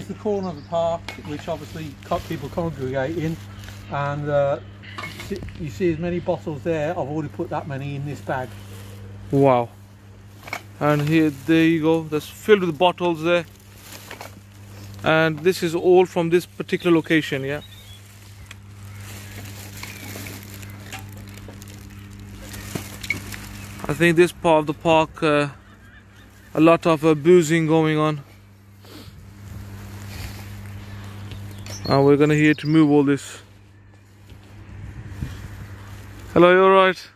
the corner of the park, which obviously people congregate in, and you see as many bottles there. I've already put that many in this bag. Wow. And here, there you go, that's filled with bottles there. And this is all from this particular location, yeah? I think this part of the park, a lot of boozing going on. And we're gonna here to move all this. Hello, you alright?